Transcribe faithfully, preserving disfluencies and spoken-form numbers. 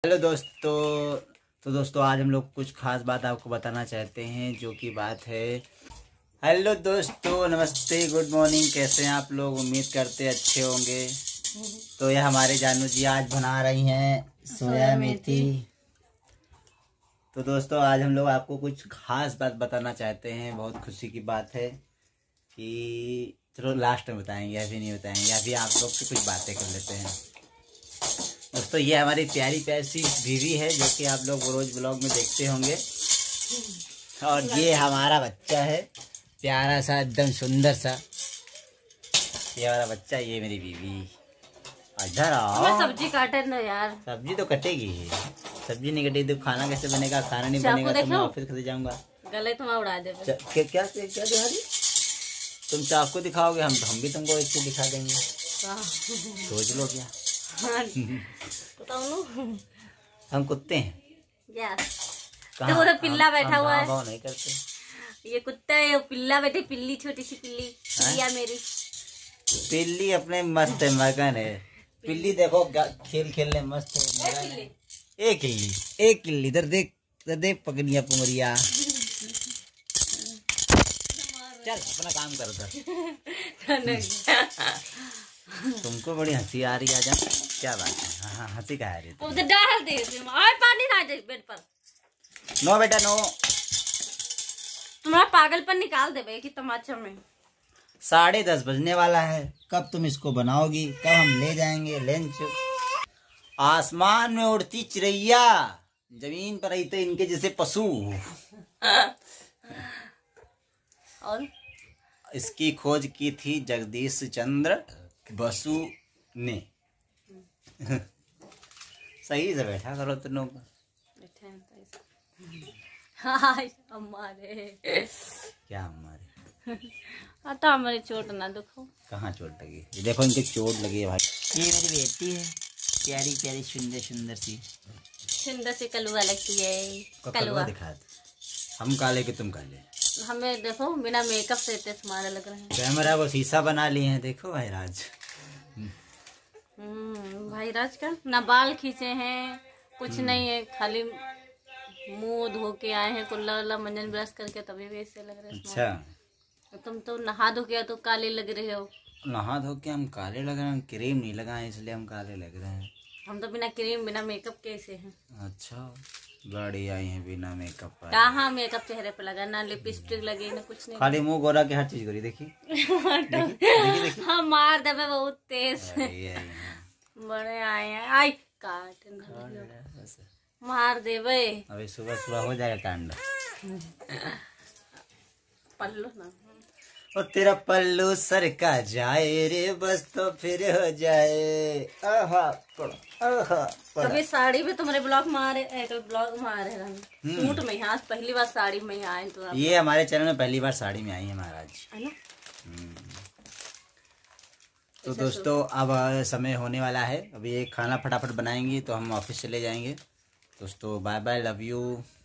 Hello दोस्तों। तो दोस्तों आज हम लोग कुछ खास बात आपको बताना चाहते हैं, जो कि बात है। हेलो दोस्तों, नमस्ते, गुड मॉर्निंग। कैसे हैं आप लोग? उम्मीद करते अच्छे होंगे। तो यह हमारे जानू जी आज बना रही हैं सोया मेथी। तो दोस्तों आज हम लोग आपको कुछ खास बात बताना चाहते हैं। बहुत खुशी की बात है कि चलो लास्ट में बताएंगे, अभी नहीं बताएंगे। अभी आप लोग से कुछ बातें कर लेते हैं। दोस्तों ये हमारी प्यारी प्यारी सी बीवी है, जो कि आप लोग रोज ब्लॉग में देखते होंगे। और ये हमारा बच्चा है, प्यारा सा, एकदम सुंदर सा। ये हमारा बच्चा, ये मेरी बीवी। इधर आओ। सब्जी काटे ना यार। सब्जी तो कटेगी, सब्जी नहीं कटेगी तो खाना कैसे बनेगा? खाना नहीं बनेगा तो मैं ऑफिस कैसे जाऊंगा? गले तुम उड़ा दे। क्या क्या क्या दिखा दी? तुम चाकू दिखाओगे, हम हम भी तुमको इससे दिखा देंगे। सोच लो क्या। हम कुत्ते हैं। तो वो पिल्ला बैठा हुआ है। भाव नहीं करते। ये कुत्ता है, पिल्ला बैठे, पिल्ली, छोटी सी पिल्ली। पिल्लिया मेरी पिल्ली अपने मस्त है, मगन है। पिल्ली देखो खेल खेलने मस्त है। एक किल्ली एक किल्ली इधर देख, इधर देख पकड़िया पुमरिया। चल अपना काम करो सर। तुमको बड़ी हंसी आ रही है। आजा, क्या बात है? हाँ हाँ हंसी का आ रही है। उधर डाल दे और पानी ना दे बेड पर। नो बेटा नो। तुम्हारा पागलपन निकाल दे भाई कि तमाचा में। साढ़े दस बजने वाला है। कब तुम इसको बनाओगी? कब हम ले जाएंगे लंच? आसमान में उड़ती चिड़ैया, जमीन पर रहते इनके जैसे पशु। और इसकी खोज की थी जगदीश चंद्र बसु ने। सही से बैठा करो तुम लोग। हमारे क्या हमारे? तो हमारी चोट ना दुखो। कहाँ चोट लगी? ये देखो इनके चोट लगी है भाई। ये मेरी बेटी है, प्यारी प्यारी सुंदर सुंदर सी। सुंदर सी कलुआ लगती है। कलुआ दिखा दे। हम काले के तुम काले। हमें देखो बिना मेकअप से इतने तुम्हारे लग रहे हैं। कैमरा को शीशा बना लिए हैं। देखो भाई राज। हम्म भाई राज का ना बाल खींचे हैं, कुछ नहीं है, खाली मुंह धो के आए हैं, कुल्ला उल्ला मंजन ब्रश करके, तभी भी ऐसे लग रहे हैं। अच्छा, तुम तो नहा धो के तो काले लग रहे हो। नहा धो के हम काले लग रहे हैं? क्रीम नहीं लगाए इसलिए हम काले लग रहे हैं। हम तो बिना क्रीम बिना मेकअप कैसे हैं। अच्छा, बड़ी आई हैं बिना मेकअप पर। कहाँ मेकअप चेहरे पे लगा, ना लिपस्टिक लगी ना कुछ नहीं। खाली मुंह गोरा के हर चीज गोरी। देखी देखी देखी। हाँ मार दे बहुत तेज। बड़े आए हैं। आई काट मार दे भाई। अभी सुबह सुबह हो जाएगा कांड। पल्लू ना और तेरा पल्लू सर का जाए रे, बस तो फिर हो जाए। आहा पड़ा, आहा पड़ा। कभी साड़ी में तुम्हारे ब्लॉग मारे, ब्लॉग मारे सूट में। आज पहली बार साड़ी में आए तो। ये हमारे चैनल में पहली बार साड़ी में आई है महाराज, है ना। तो दोस्तों अब समय होने वाला है। अभी एक खाना फटाफट बनाएंगे तो हम ऑफिस चले जाएंगे। दोस्तों बाय बाय, लव यू।